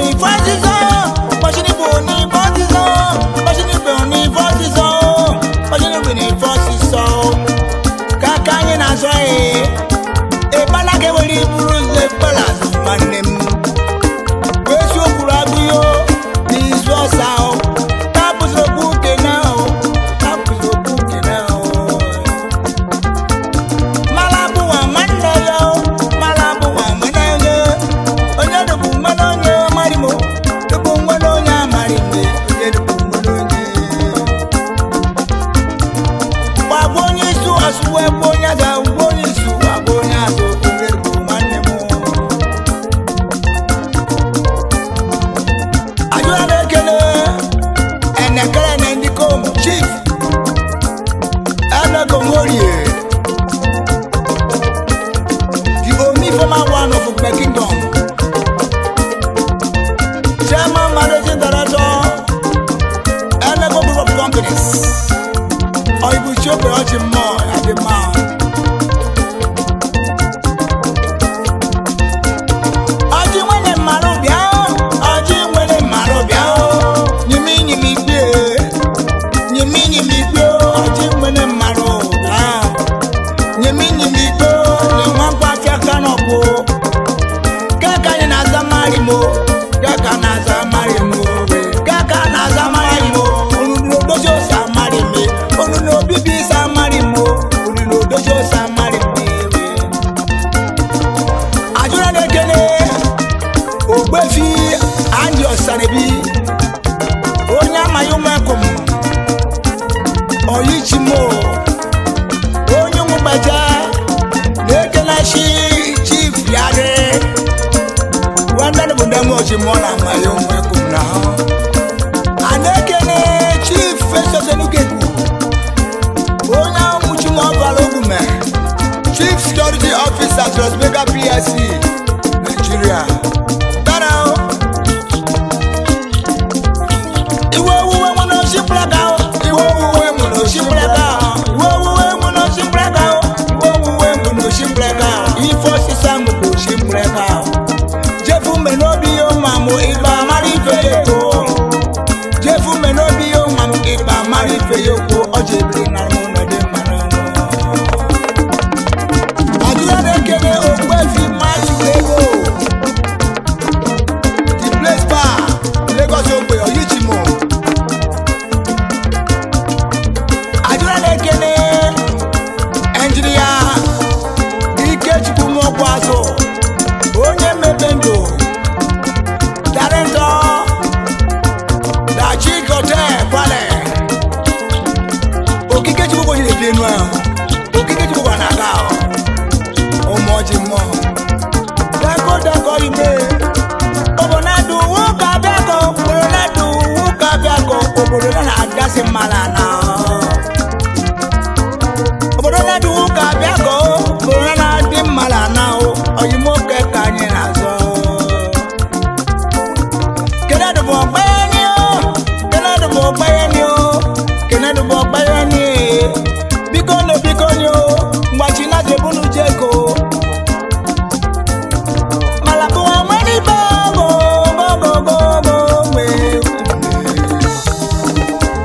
boni fasizo, machine boni fasizo, machine boni fasizo, machine boni fasizo. Kakanye na zoe, e bala ke woli bruze bala manem. Wesu kurabiyo, bizwa sao, tabuzo buke nao, tabuzo buke nao. Malabu wa mandayo, malabu wa mandayo. Onya de bumalonya marimo, de bumalonya marime, de bumalonya. Babonyi su asuwe bonya da bonyi su abonya so kunger bumanemo. Ajua dekele, enekele nendikom chief, ene komorie. The only former one of the kingdom. Chairman, managing director, and a group of companies. Or you will show me more at the mouth. Aji wene marobia, aji wene marobia. You mean aji wene marobia. You mean you want to kanopo. Kaka ni nazamari mo, kaka nazamari mo, kaka nazamari mo. Unu dojo samari me, unu no bibi samari mo, unu dojo samari me. Ajuna dekene, ogbefi andi osanebi, onya mayuma kom, oyichimo, onyu mubaja, dekena shi chief yade. Wanda no bundamo chimola mayuma kom na. Anekene chief feso senugeku. Onya muchimo balogume. Chief security officer Trustmaker PSC Nigeria. Tarao. Iwo uwe mono shiplaga. Iwo uwe mono shiplaga. Iwo uwe mono shiplaga. Iwo uwe mono shiplaga. Ifo sisangu ko shiplaga. Jefu menobi yo mamu iba marife yoko. Jefu menobi yo mamu iba marife yoko. Ojebri na muna de manano. Adura de kene okwefi machi lego. The place bar Lagos Ogbe Oyichimo. Adura de kene engineer Ikechukwu Nwokwaso. Onye mebendo Director Da Chikote Kwale Okike Chukwu kwa jile pienwa Okike Chukwu kwa nakao Omoji mo Dako ime Obonadu wuka biako Obonadu wuka biako Obonadu agasi malana Obonadu wuka biako Obonadu adi malana Oyimo keka nye nazo Kenadu bokbeni o Kenadu bokbeni o Kenadu bokbeni Bikono o Mwachina jebunu jeko Malabu wa mweni bogo Bogo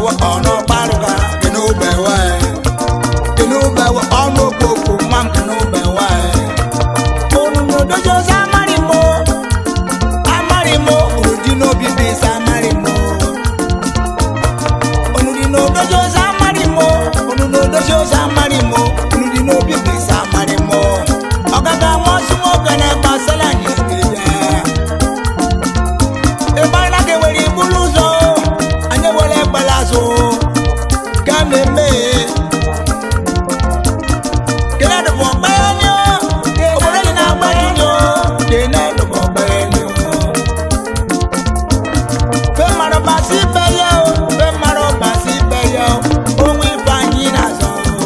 bewa ono paruga kenu bewa ono popo mam kenu bewa onu no dojo samarimo odino bibi samarimo onu dino dojo samarimo onu no dojo samarimo onu dino bibi samarimo ogaga mo sumo kana pasala ni e bana ke weri buluzo anye wole balazo kameme kela do bombanyo obole na gbatunyo dena do bombanyo fe maro basi beyo ohun ifanyi na so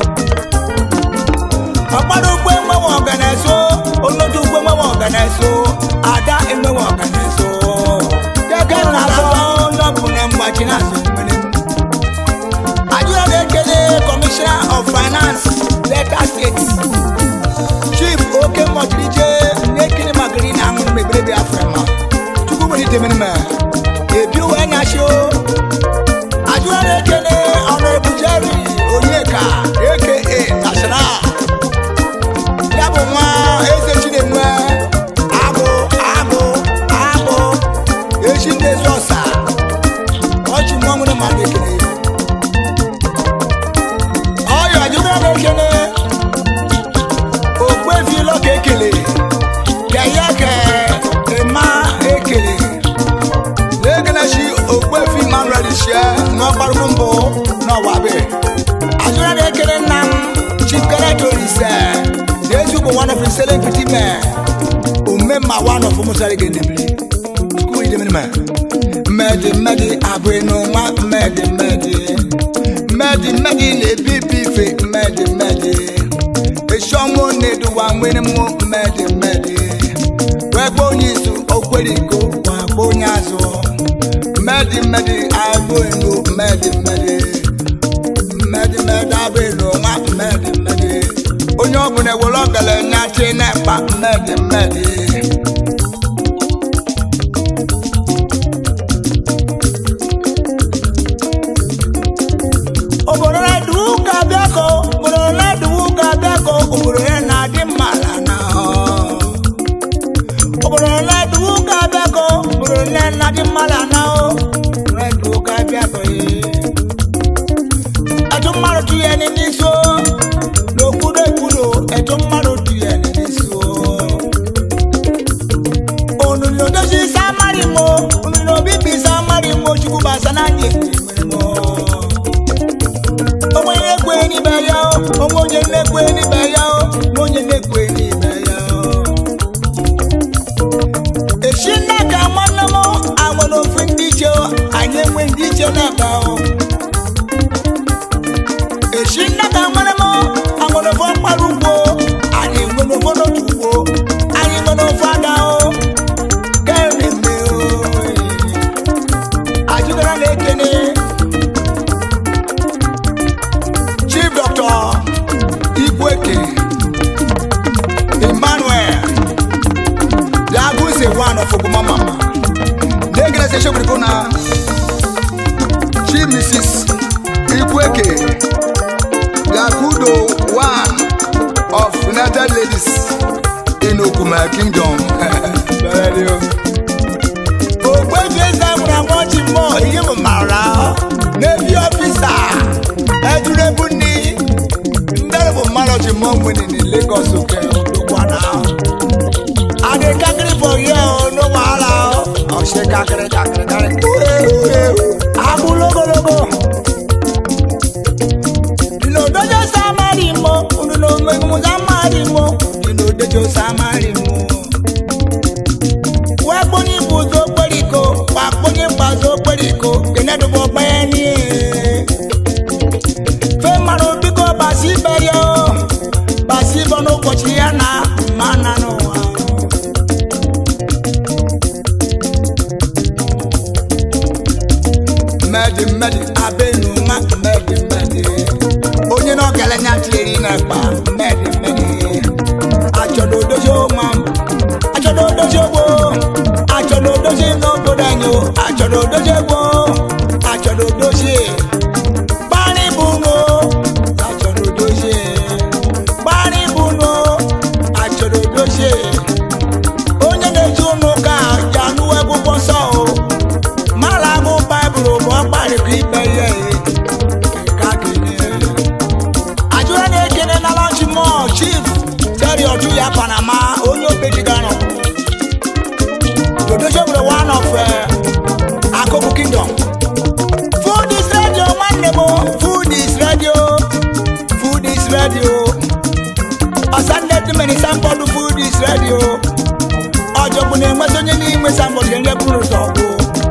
ọ̀pọ̀lọpọ̀ gbé mọ́wọ́ ọ̀gànẹ̀só olójú gbé mọ́wọ́ ọ̀gànẹ̀só àdá ẹgbẹ́wọ̀ ọ̀gànẹ̀só gẹ́gẹ́ nàzọ́ lọ́kùnrin mgbàjì náà sọ mẹ́rin. Àjúwàdé kéde Commissioner of Finance Delta State Chief Oke Mọ̀tìríjẹ́ Nekini Magiri na àwọn mẹ̀gbẹ́rẹ́ bí afẹ́mà Chukwu wẹ̀ni tèmínì mẹ́ èbí wẹ̀ ẹ̀yà ṣe o. Àjúwàdé kéde Honorable Jerry Onyeka aka National yabo nwa eze Chinenwe agụ eji ndị ezi ọsa ọchị nwa nwere mmadụ ekele ọyọ ajụgara ekele okwefi lọka ekele keye ke ịma ekele na-egenachi okwefi Manuel Ishie n'ọgbarụrụ mbụ n'ọwabe ajụgara ekele nna m chikere torise Yesu ko one of the selling pretty men. Umema one of them sorry get them. School them man. Medi abeno ma medi ne bibi fe medi. E shomo ne do one when mo medi. We go yisu okweriko wa bonyazo. Medi abeno medi abeno ma medi. Onye ọbụla ewere ọgala nyachi na-ekpa mmedi obodo na-eduga bịako obodo ya na-adị mma na obodo na-eduga bịako obodo ya na-adị mma na na-eduga bịako etu mmadụ tụnye n'isi o eto mmadụ dị ya n'isi onunu dozi samarimo onunu bibi samarimo chukwu basa na anyị onwe na-ekwe n'ibe ya onwe onye na-ekwe n'ibe ya onye na-ekwe n'ibe ya echi nne ka nwanne m anwere ofu ndị iche anyị enwe ndị iche na-aba echi nne ka nwanne m anwere ofu mkpara ugbo anyị nwere obodo ugbo anyị nwere ofe ada kereme ajụgara na-ekene Chief Dr. Igweke Emmanuel Laguse one of Ogumama na-ekene se shoguriko na Chief Mrs. Igweke Lagudo one of United Ladies in Okuma Kingdom. Ogbefi ezamura mochi mo iye mo mara Navy officer edurebu ni nderebo maloji mo mwini ni Lagos oke Okwana ade kakiri for here no wahala o se kakiri abulogologo dojo samarimo ununo mwengu samarimo ino dojo samarimo wakoni buzo periko wakoni bazo periko kenedo bopeni fe maro biko basi berio basi bono kochiana manano medi abenu ma medi onye no gele nyatleri na pa medi achodo dojo mam achodo dojo bo achodo dojo no bodanyo achodo dojo bo achodo dojo mmadụ ka ibe ihe ka kenye ajụra na-ekene na lunch mall chief Terry Otuya Panama onye obejigano Dodojo one of Akoku Kingdom. Food is radio, one nemo. Food is radio. Food is radio. A Sunday to many sample food is radio. Ojo bune masonye ni mwe sample genye bune sobo.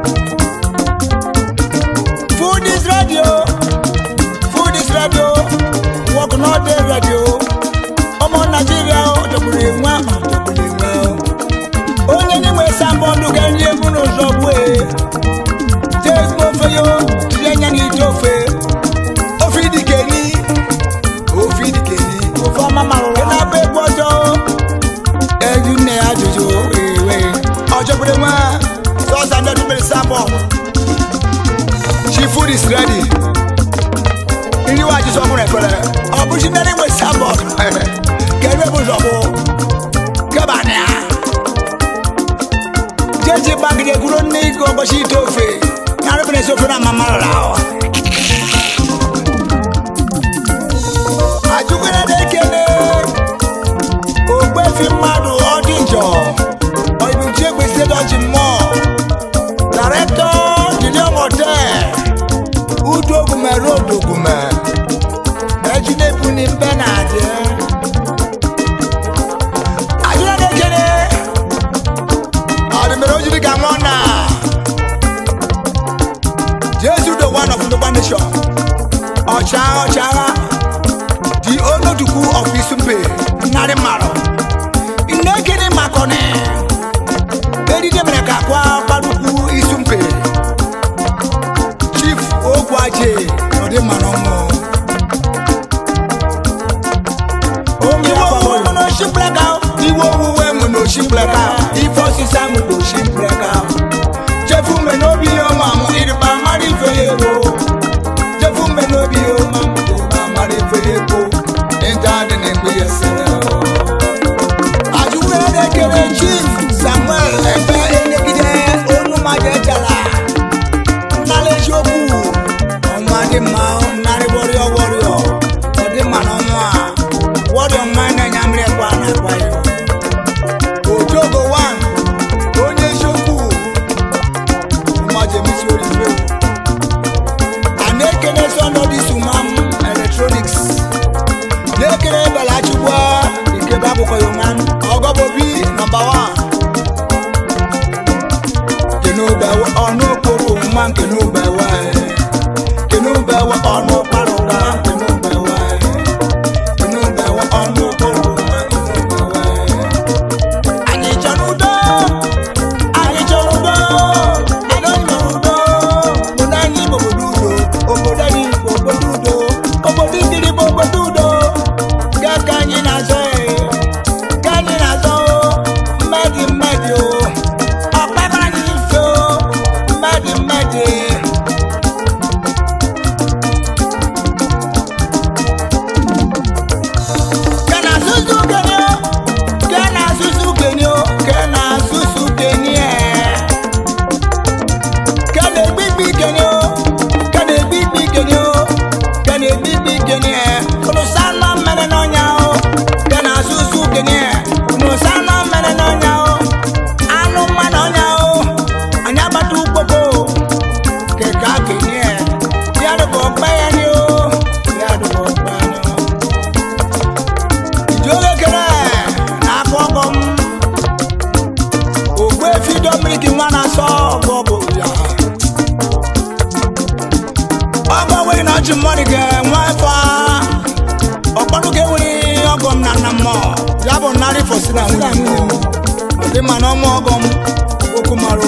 Food is radio. Food is radio. Walk not the radio. Omo Nigeria ojo bune mwa ojo bune mwa. Onye ni mwe sample genye bune sobo. Take mo for you, yenya ni tofe. Ofidi keni, ofo mama ro. Na be bojo, ejune ajojo, ewe. Ojo brema, so sanda to be sample. She food is ready. Ini wa ji so mo re fere. Obushi na ni we sample. Kebe bo zobo. Kebana. Jeje bag de guro ni go bo shi tofe. Arabine sofra mama lao. Ajuguna de kele. Ogbe fi madu odinjo. Oyibu je gbe se doji mo. Director Julian Hotel. Udogume rodogume. Ejine buni benade. Ajuguna de kele. Adimeroji di gamona. Jesus the one of the nation. Ocha, the Onoduku of Isumpe, Narimaro. In Naked Makone, Eddie Demereka, Paduku Isumpe, Chief Ogwaje, or the Manomo. Oh, you won't know she black out, you won't know she black out, he forces some to she black out. Jefu menobi o mamu iriba mari feyebo. Jefu menobi o mamu iriba mari feyebo. Entade nembe yesere. Ajuwe de kere chief Samuel ebe enegide onu maje jala. Nale jobu. Omade ma nare warrior. Ode manoma. Warrior man na nyamre kwa na kwa yo. Ojogo one. Onye jobu. And they can also know this electronics. They can have a large war, the kebab for your man, Ogobobi, #1. Can know by or no poro man, can know by why. Can know by what or no parola, can know by why. Can know by what or no poro man, can know by why. I need to know. Money get wifi. Okpanu ke wuri ogom na mo. Yabo nari for sina wuri. Ode manomo ogom okumaro.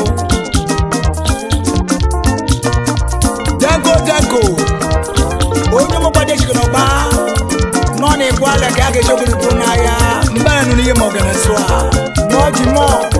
Dego. Onye mo pade chikono ba. No ni kwale ke age shoguru tunaya. Mbana nuni ye mo gana swa. No jimo.